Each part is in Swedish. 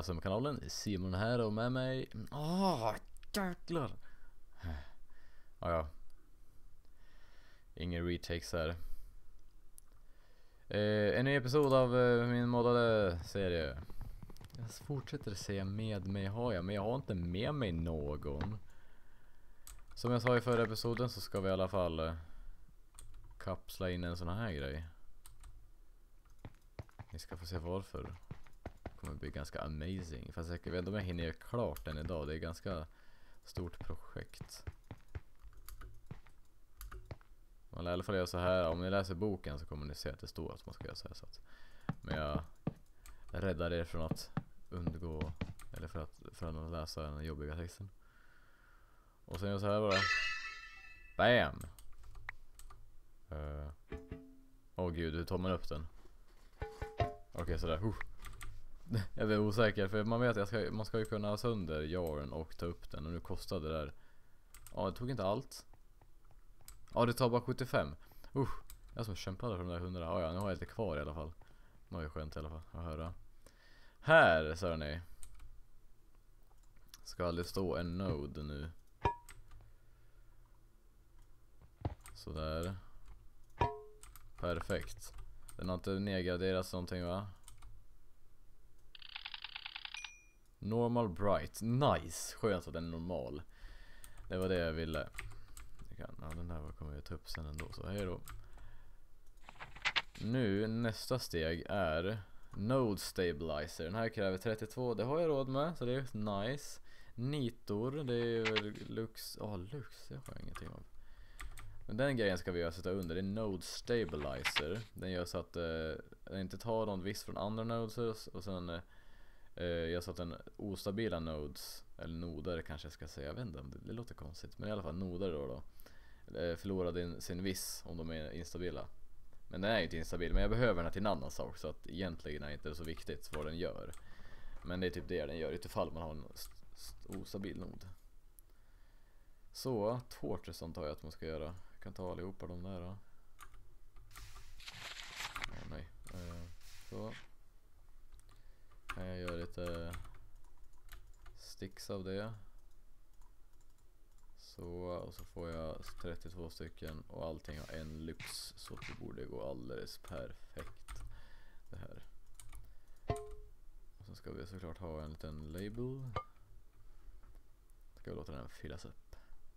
SMM-kanalen. Simon här och med mig. Jäklar. Ja. Ingen retakes här. En ny episod av min moddade serie. Jag fortsätter säga med mig har jag, men jag har inte med mig någon. Som jag sa i förra episoden så ska vi i alla fall kapsla in en sån här grej. Ni ska få se varför. Det kommer bli ganska amazing. Fast jag vet inte om jag hinner göra klart den idag. Det är ganska stort projekt. Man lär i alla fall göra så här. Om ni läser boken så kommer ni se att det står att man ska göra så här. Så att, men jag räddar er från att undgå, eller för att läsa den jobbiga texten. Och sen gör jag så här bara. Bam! Åh gud, hur tar man upp den? Okej, sådär. Jag blir osäker för man vet att man ska ju kunna ha sönder jaren och ta upp den. Och nu kostade det där. Ja, det tog inte allt. Ja, det tar bara 75. Jag som kämpade för de där 100. Ja, nu har jag lite kvar i alla fall. Det var ju skönt i alla fall att höra. Här, sa ni. Ska det stå en node nu. Sådär. Perfekt. Den har inte nedgraderats någonting, va? Normal bright. Nice. Skönt att den är normal. Det var det jag ville. Ja, den där kommer jag ta upp sen ändå. Så hej då. Nu, nästa steg är Node Stabilizer. Den här kräver 32. Det har jag råd med. Så det är nice. Nitor. Det är Lux. Lux. Det har jag ingenting av. Men den grejen ska vi göra sätta under. Det är Node Stabilizer. Den gör så att den inte tar någon viss från andra nodes. Och sen gör så att den ostabila nodes, eller noder kanske jag ska säga. Jag vet inte om det låter konstigt. Men i alla fall noder då förlorar sin viss om de är instabila. Men den är inte instabil. Men jag behöver den här till en annan sak. Så att egentligen är det inte så viktigt vad den gör. Men det är typ det den gör utifall man har en ostabil nod. Så, torches antar jag att man ska göra. Jag kan ta allihopa de där då. Nej. Så. Kan jag göra lite sticks av det. Så, och så får jag 32 stycken och allting har en lux. Så det borde gå alldeles perfekt det här. Och så ska vi såklart ha en liten label. Ska vi låta den fyllas upp.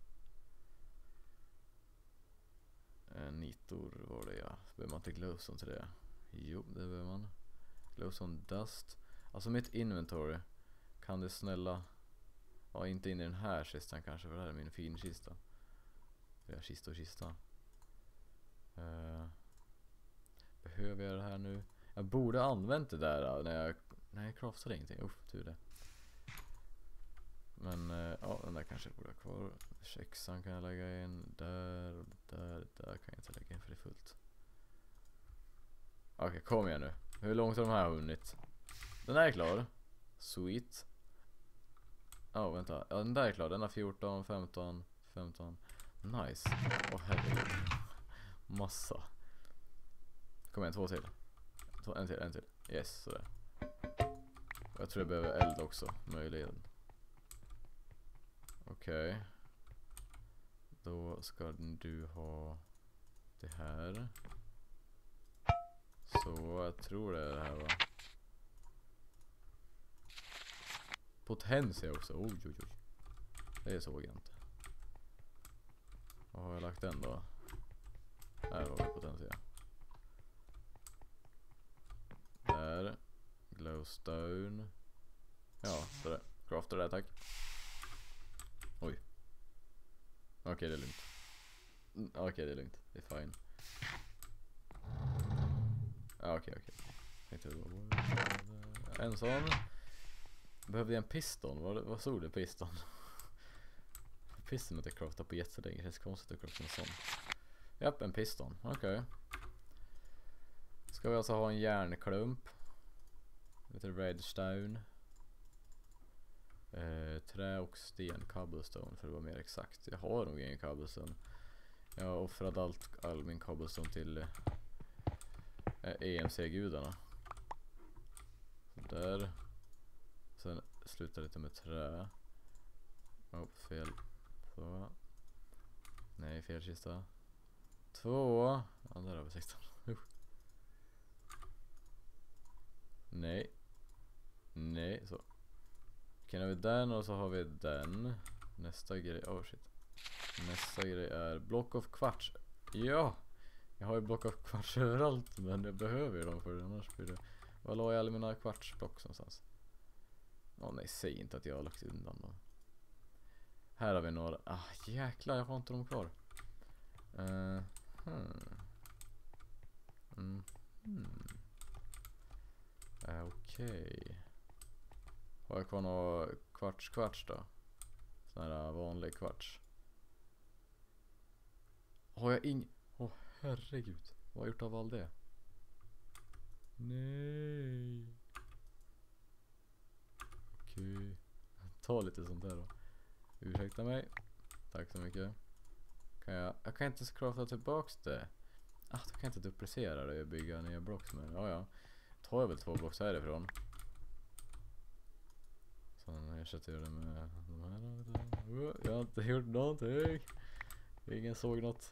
Nitor var det, ja. Behöver man inte glowstone till det? Jo, det behöver man. Glowstone dust. Alltså mitt inventory. Kan det snälla... Ja, inte in i den här kistan kanske. För det här är min fin kista. Det är kista. Behöver jag det här nu? Jag borde ha använt det där när jag craftade ingenting. Tur det. Men ja, den där kanske borde ha kvar. Chexan kan jag lägga in. Där kan jag inte lägga in för det är fullt. Okej, kom igen nu. Hur långt har de här hunnit? Den här är klar. Sweet. Vänta. Ja, den där är klar. Den har 14, 15. Nice. Herregud. Massa. Kom igen, 2 till. En till. Yes, sådär. Jag tror jag behöver eld också. Möjligen. Okej. Då ska du ha det här. Så jag tror det är det här, va? Potensia också. Oj. Det såg jag inte. Vad har jag lagt den då? Här har vi potensia. Där. Glowstone. Ja, sådär. Crafta det där, tack. Oj. Okej, det är lugnt. Okej, det är lugnt. Det är fine. Okej. En sån. Behövde jag en piston? Vad stod det piston? Piston att jag craftar på jättelänge. Det känns konstigt att crafta en sån. Japp, en piston. Okej. Ska vi alltså ha en järnklump. Lite redstone. Trä och sten, cobblestone för att vara mer exakt. Jag har nog ingen cobblestone. Jag har offrat all min cobblestone till EMC-gudarna. Där. Sen slutar lite med trä. Fel. Så. Nej, fel kista. 2. Ja, där har vi 16. Nej. Nej, så. Okej, nu har vi den och så har vi den. Nästa grej, oh shit. Nästa grej är block of kvarts. Ja! Jag har ju block of kvarts överallt, men jag behöver ju dem för det, annars blir det... Var la jag alla mina kvartsblock någonstans? Nej, säg inte att jag har lagt undan dem. Här har vi några... jäklar, jag har inte dem kvar. Okej. Har jag kvar några kvarts då? Sån här vanlig kvarts. Har jag herregud. Vad har jag gjort av all det? Nej. Okej. Ta lite sånt där då. Ursäkta mig. Tack så mycket. Jag kan inte scrafta tillbaks det. Då kan jag inte duplicera det och bygga nya blocks med. Ja. Tar jag väl 2 blocks härifrån. Sen ersätter jag det med de här. Jag har inte gjort någonting. Ingen såg något.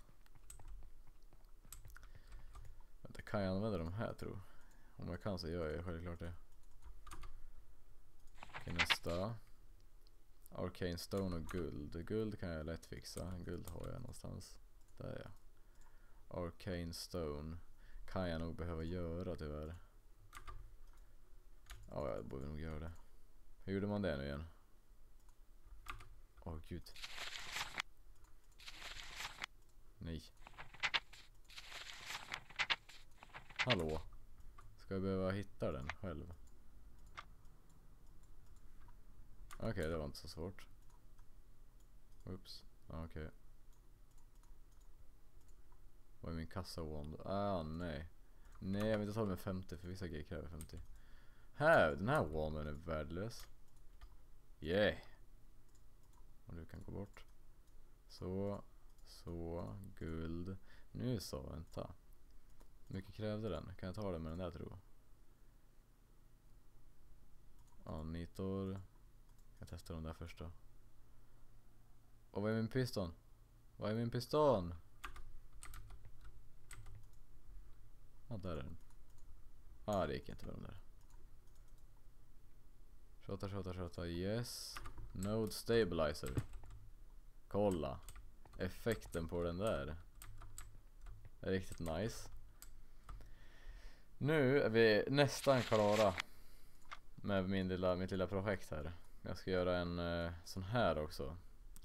Vänta, kan jag använda de här, tror jag? Om jag kan så gör jag självklart det. Okej, nästa. Arcane Stone och guld. Guld kan jag lätt fixa. Guld har jag någonstans. Där är jag. Arcane Stone kan jag nog behöva göra tyvärr. Ja, jag borde nog göra det. Hur gjorde man det nu igen? Gud. Nej. Hallå. Ska jag behöva hitta den själv? Okej, det var inte så svårt. Oops. Okej. Vad är min kassa-wand? Nej. Nej, jag vill inte ta med 50 för vissa grejer kräver 50. Den här wanden är värdelös. Yeah. Och du kan gå bort. Så, guld. Nu så, vänta. Hur mycket krävde den? Kan jag ta det med den där, tror jag? Nitor. Jag testar den där först då. Och vad är min piston? Vad är min piston? Där är den. Det gick inte med den där. Shota, yes. Node stabilizer. Kolla. Effekten på den där är riktigt nice. Nu är vi nästan klara med mitt lilla projekt här. Jag ska göra en sån här också.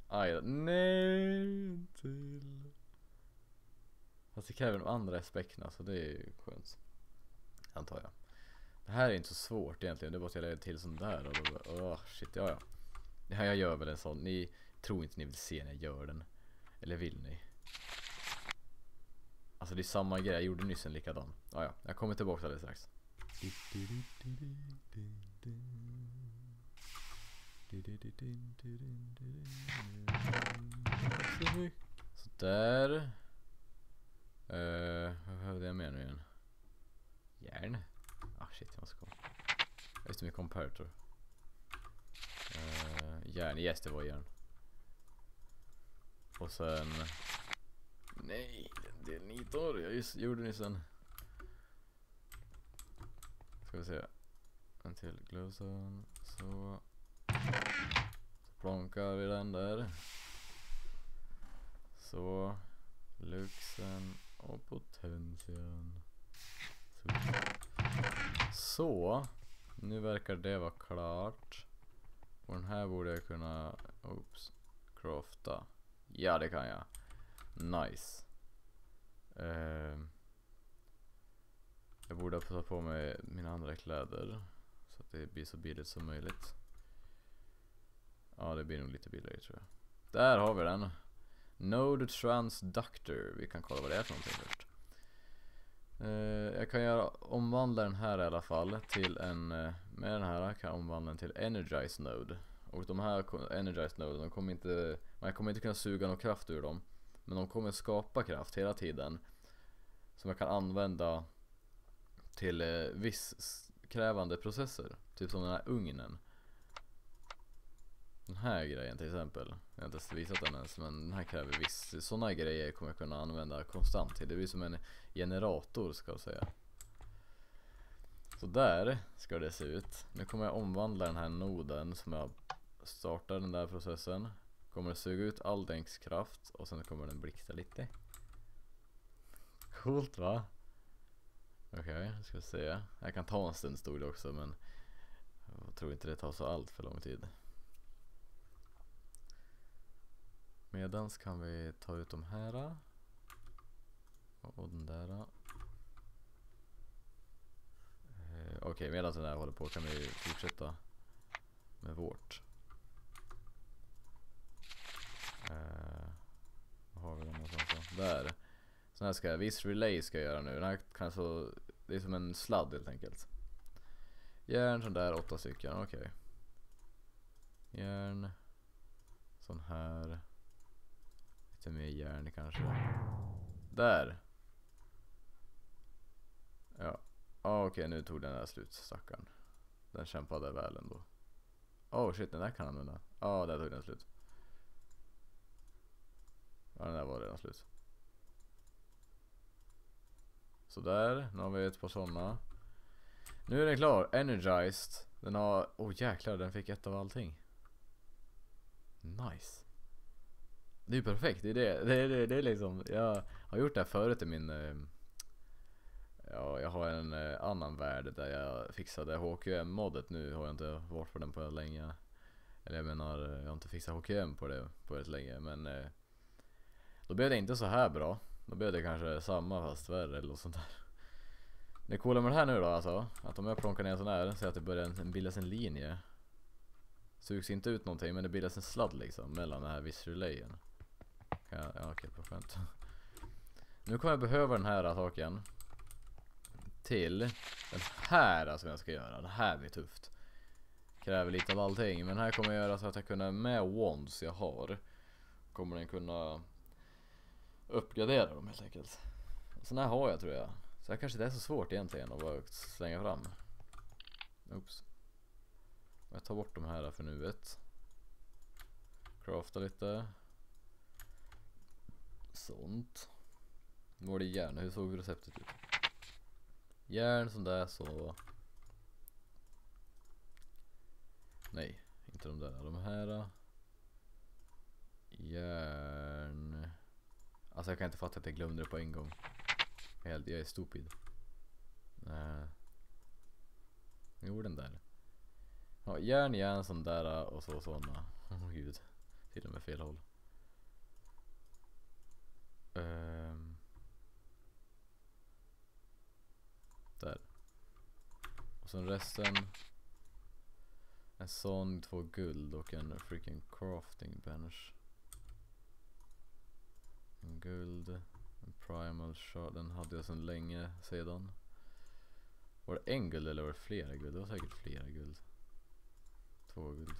Nej, till. Fast det kräver de andra aspekterna, så det är ju skönt. Antar jag. Det här är inte så svårt egentligen. Det är bara att jag lägger till sån där. Och då, shit, ja. Det här jag gör väl en sån. Ni tror inte ni vill se när jag gör den. Eller vill ni? Alltså det är samma grej. Jag gjorde nyss en likadan. Ja, jag kommer tillbaka alldeles strax. Så där. Vad behövde jag med nu igen? Järn. Shit, jag måste komma. Just det, med comparator. Järn, yes, det var järn. Och sen... Nej, det är nitor. Jag just gjorde nyss en. Ska vi se. En till glowzone. Så plonkar vi den där. Så. Luxen och potensen. Så. Nu verkar det vara klart. Och den här borde jag kunna crafta. Ja, det kan jag. Nice. Jag borde ta på mig mina andra kläder så att det blir så billigt som möjligt. Ja, det blir nog lite billigare, tror jag. Där har vi den. Node transductor. Vi kan kolla vad det är för någonting först. Jag kan omvandla den här i alla fall till en, med den här kan jag omvandla den till energize node. Och de här energize node, man kommer inte kunna suga någon kraft ur dem, men de kommer skapa kraft hela tiden som jag kan använda till viss krävande processer, typ som den här ugnen. Den här grejen till exempel. Jag har inte ens visat den ens, men den här kräver viss. Sådana grejer kommer jag kunna använda konstant till. Det blir som en generator ska jag säga. Så där ska det se ut. Nu kommer jag omvandla den här noden som jag startar den där processen. Kommer att suga ut all dens kraft och sen kommer den blixtra lite. Coolt va? Okej, ska vi se. Jag kan ta en stund stod det också, men jag tror inte det tar så allt för lång tid. Medans kan vi ta ut de här. Och den där. Okej, medan den här håller på kan vi fortsätta med vårt. Vad har vi den någonstans då? Där. Så här ska jag, viss relay ska jag göra nu. Den här kan så, det är som en sladd helt enkelt. Järn sån där 8 stycken, okej. Järn. Sån här. Lite mer järn kanske. Där. Ja. Okej, nu tog den där slut, stackaren. Den kämpade väl ändå. Shit, den där kan använda. Där tog den slut. Ja, den där var redan slut. Så där, nu har vi ett par sådana. Nu är den klar, energized. Den har, jäklar, den fick ett av allting. Nice. Det är ju perfekt, det är liksom, jag har gjort det här förut i min jag har en annan värld där jag fixade HQM-modet. Nu har jag inte varit på den på länge. Eller jag menar, jag har inte fixat HQM på det på ett länge. Men då blev det inte så här bra. Då blev det kanske samma fast värre eller något sånt där. Det coola med det här nu då alltså, att om jag plonkar ner en sån här, så att det börjar bildas en linje. Sugs inte ut någonting, men det bildas en sladd liksom mellan den här visrelayen. Okej, på skönt. Nu kommer jag behöva den här saken till den här som jag ska göra. Det här blir tufft. Kräver lite av allting, men här kommer jag göra så att jag kunna med wands jag har, kommer den kunna uppgradera dem helt enkelt. Sån här har jag tror jag. Så här kanske det är så svårt egentligen att bara slänga fram. Oops. Jag tar bort de här för nuet. Crafta lite. Sånt. Nu var det järn. Hur såg receptet ut? Järn sån där så. Nej, inte de där. De här. Järn. Alltså jag kan inte fatta att jag glömde det på en gång. Jag är stupid. Jo, den där. Ja, järn sån där och så såna. Gud. Till och med fel håll. Där. Och sen resten. En sån, 2 guld och en freaking crafting bench. En guld. En primal shard. Den hade jag sedan länge sedan. Var det en guld eller var det flera guld? Det var säkert flera guld. 2 guld.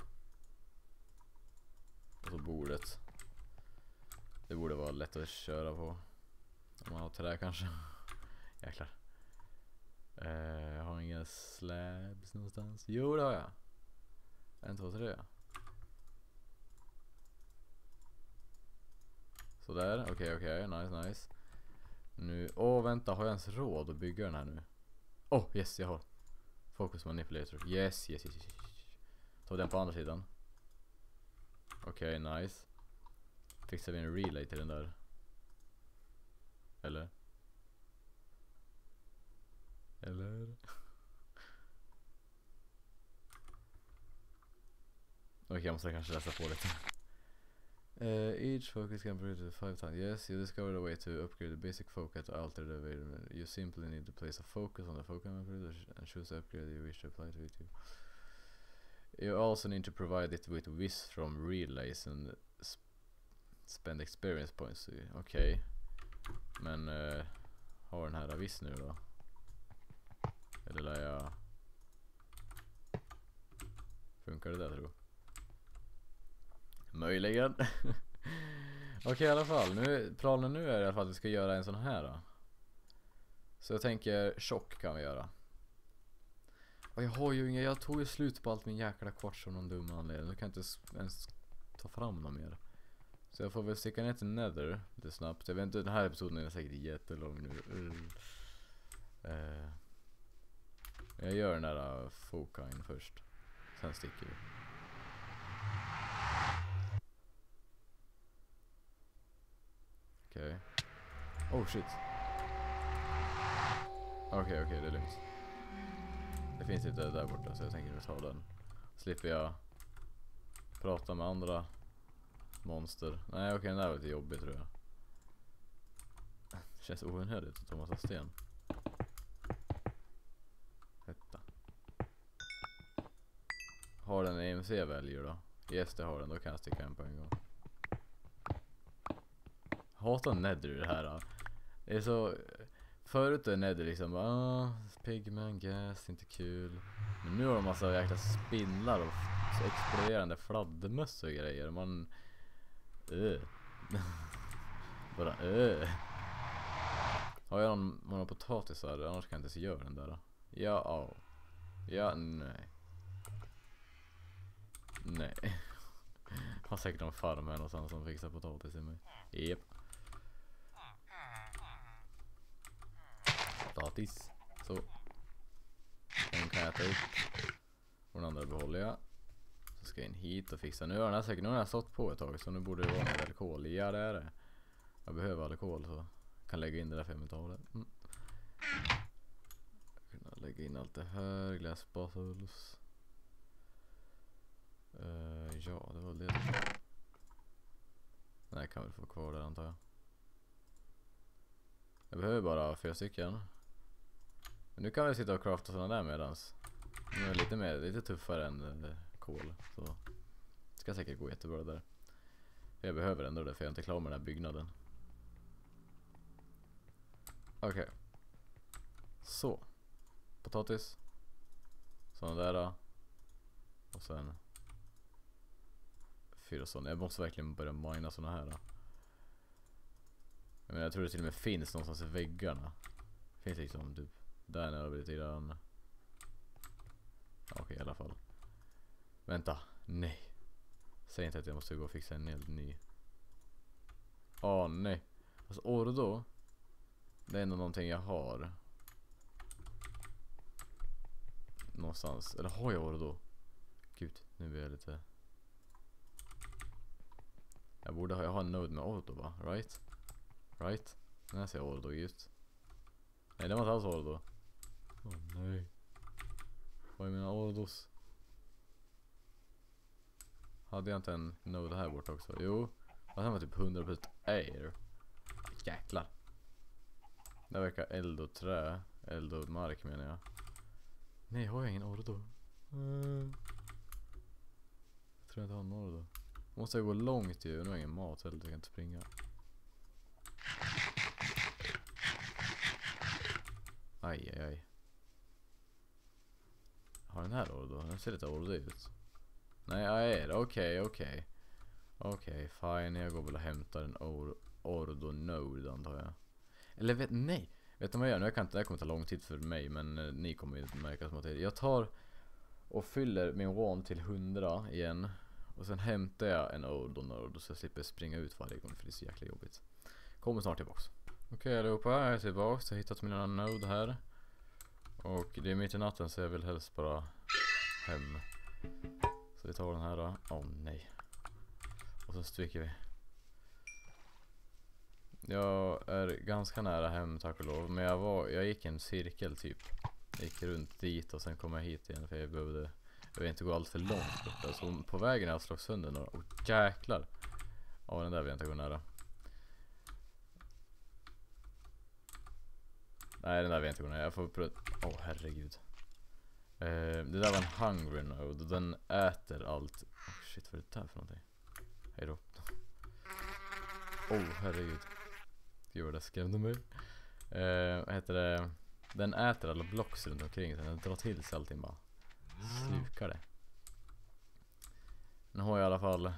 Och så bordet. Det borde vara lätt att köra på. Om man har trä kanske. Jäklar. Jag har inga slabs någonstans. Jo, det har jag. 1, 2, 3. Sådär, okej, nice. Nu, vänta, har jag ens råd att bygga den här nu? Yes, jag har. Focus manipulator, yes. Ta den på andra sidan. Okej, nice. Fixar vi en relay till den där? Eller? Okej, jag måste kanske läsa på lite. Each focus can be rated 5 times. Yes, you discovered a way to upgrade the basic focus to alter the available. You simply need to place a focus on the focus and choose the upgrade you wish to apply to it. You also need to provide it with whiz from relays and spend experience points. Okej. Men har den här viss nu då? Eller lär jag... Funkar det där tror jag? Möjligen. Okej, i alla fall. Planen nu är i alla fall att vi ska göra en sån här då. Så jag tänker tjock kan vi göra. Och jag har ju inga, jag tog ju slut på allt min jäkla kvarts av någon dum anledning. Nu kan jag inte ens ta fram något mer. Så jag får väl sticka ner till Nether lite snabbt. Jag vet inte, den här episoden är säkert jättelång nu. Jag gör den där Fokine först. Sen sticker vi. Okej. Oh shit. Okej, det är lugnt. Det finns inte där borta så jag tänker ta den. Slipper jag prata med andra monster. Nej okej, den där var lite jobbig tror jag. Det känns onödigt att ta massa sten. Hetta. Har den EMC väljer då? Yes det har den, då kan jag sticka en på en gång. Hatar Nether i det här då. Det är så... Förut är Nether liksom pigman, gas, inte kul. Men nu har de massa jäkla spindlar och så exploderande fladdermöss och grejer. Man... Bara Har jag någon potatisar? Annars kan jag inte göra den där. Ja, nej. Nej. Har säkert någon farm här någonstans som fixar potatis i mig. Japp. Potatis. Så. Den kan jag äta upp. Och den andra behåller jag. Så ska jag in hit och fixa. Nu har den här säkert stått på ett tag. Så nu borde det vara med alkohol. Ja det är det. Jag behöver alkohol så. Kan lägga in det där för jag inte har det. Kunna lägga in allt det här. Glass bottles. Ja det var det. Nej kan väl få kvar där antar jag. Jag behöver bara 4 stycken. Men nu kan vi sitta och crafta sådana där medans. Nu är lite tuffare än kol. Så det ska säkert gå jättebra där. Jag behöver ändå det för jag är inte klar med den här byggnaden. Okej. Så. Potatis. Sådana där då. Och sen 4 sådana. Jag måste verkligen börja mina sådana här då. Men jag tror det till och med finns någonstans i väggarna. Finns liksom typ där nere lite grann. Okej, i alla fall. Vänta, nej. Säg inte att jag måste gå och fixa en helt ny. Nej. Alltså Ordo. Det är ändå någonting jag har. Någonstans. Eller har jag Ordo? Gud, nu blir jag lite... Jag har en node med Ordo va? Right? Den här ser Ordo ut. Nej, det var inte alls Ordo. Nej. Vad är mina Ordos? Hade jag inte en node här borta också? Jo. Och den var typ 100% air. Jäklar. Det verkar eld och trä. Eld och mark menar jag. Nej, har jag ingen Ordo? Jag tror jag inte har en Ordo. Måste jag gå långt ju. Nu har jag ingen mat heller. Jag kan inte springa. Aj. Har den här Ordo? Den ser lite Ordo ut. Nej, okej. Okej, fine. Jag går väl och hämtar en Ordo node antar jag. Eller vet ni vad jag gör? Nu kan inte, det kommer ta lång tid för mig. Men ni kommer ju märka som att jag tar och fyller min wand till 100 igen. Och sen hämtar jag en Ordo node så jag slipper springa ut varje gång för det är så jäkla jobbigt. Kommer snart tillbaks. Okej allihopa, jag är tillbaks. Jag har hittat mina node här. Och det är mitt i natten så jag vill helst bara hem. Så vi tar den här då. Nej. Och så stryker vi. Jag är ganska nära hem tack och lov. Men jag gick en cirkel typ. Jag gick runt dit och sen kom jag hit igen för jag vill inte gå allt för långt borta. Så på vägen har jag slagit sönder några. Jäklar. Den där vill jag inte gå nära. Nej, den där vill jag inte gå nära. Jag får pröva. Herregud. Det där var en hungry node. Den äter allt. Shit, vad är det där för någonting? Hejdå. Herregud. Gud, det skrämde mig. Vad heter det? Den äter alla blocks runt omkring. Den drar till sig allting bara. Slukar det. Nu har jag i alla fall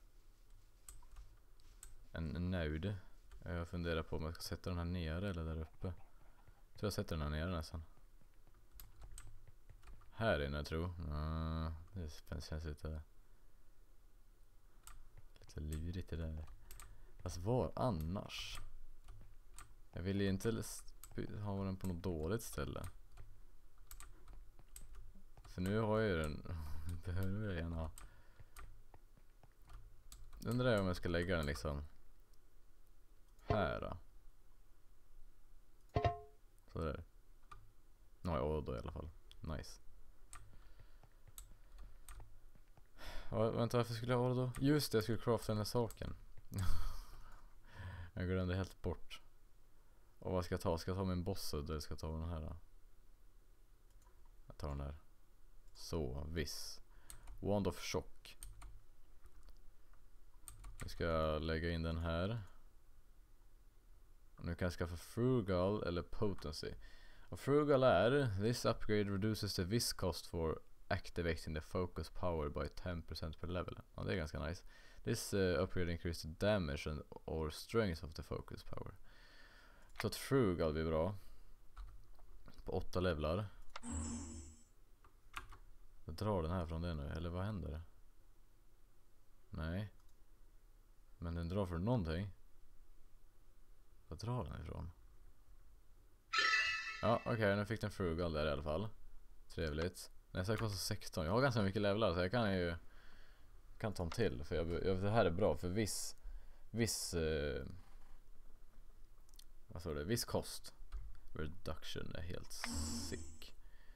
en node. Jag funderar på om jag ska sätta den här nere eller där uppe. Jag tror jag sätter den här nere nästan. här inne, jag tror. Det känns lite lurigt det där. Alltså var annars? Jag vill ju inte ha den på något dåligt ställe. För nu har jag ju den. Behöver jag gärna. Undrar jag om jag ska lägga den liksom här då. Så där. Ja, då i alla fall. Nice. Ja, vänta, varför skulle jag ha det då? Just det, jag skulle crafta den här saken. Jag glömde helt bort. Och vad ska jag ta? Ska jag ta min bossud eller ska jag ta den här då? Jag tar den där. Så, viss. Wand of Shock. Nu ska jag lägga in den här. Och nu kan jag skaffa Frugal eller Potency. Och Frugal är: this upgrade reduces the vis cost for activating the focus power by 10% per level. Ja, det är ganska nice. This upgrade increases the damage and or strength of the focus power. Så att Frugal blir bra. På 8 levlar. Jag drar den här från det nu, eller vad händer? Nej. Men den drar från någonting. Vad drar den ifrån? Ja, okej, nu fick den Frugal där i alla fall. Trevligt. Nästa kostar 16. Jag har ganska mycket levlar så jag kan ta en till. För det här är bra för viss vad står det? Viss kost. Reduction är helt sick.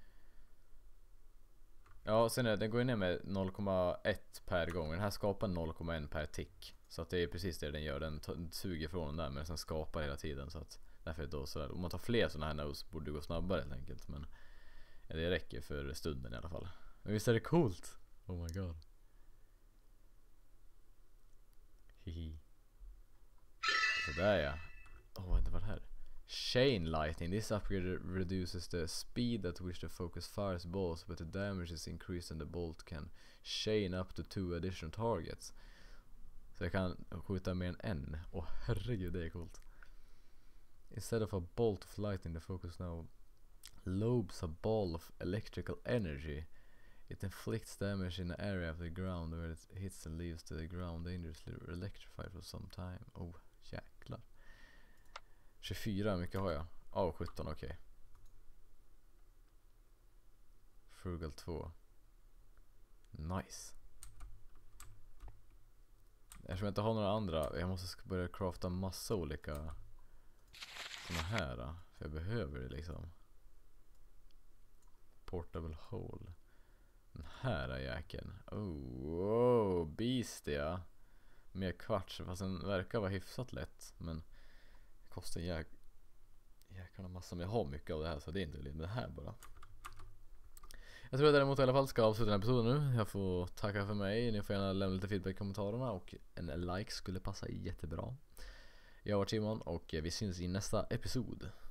Ja, sen den går ju ner med 0,1 per gång. Den här skapar 0,1 per tick. Så att det är precis det den gör. Den suger från den där men sen skapar hela tiden. Så att därför är det då sådär. Om man tar fler sådana här nodes borde det gå snabbare helt enkelt. Men ja, det räcker för stunden i alla fall. Men visst är det coolt? Oh my god. Hihi. Sådär ja. Vänta, vad är det här? Chain lightning. This upgrade reduces the speed at which the focus fires balls, but the damage is increased and the bolt can chain up to 2 additional targets. Så jag kan skjuta mer än en. Herregud, det är coolt. Instead of a bolt of lightning, the focus now lobes a ball of electrical energy. It inflicts damage in the area of the ground where it hits and leaves the ground dangerously electrified for some time. Jäklar. 24, hur mycket har jag? 17, okej. Frugal 2. Nice. Eftersom jag inte har några andra, jag måste börja crafta massa olika såna här. För jag behöver det liksom. Portable hole. Den här är jäkeln. Beastia. Mer kvarts, fast den verkar vara hyfsat lätt. Men det kostar jäklarna massa. Men jag har mycket av det här så det är inte det här bara. Jag tror att däremot i alla fall ska avsluta den här episoden nu. Jag får tacka för mig. Ni får gärna lämna lite feedback i kommentarerna. Och en like skulle passa jättebra. Jag var Timon och vi syns i nästa episod.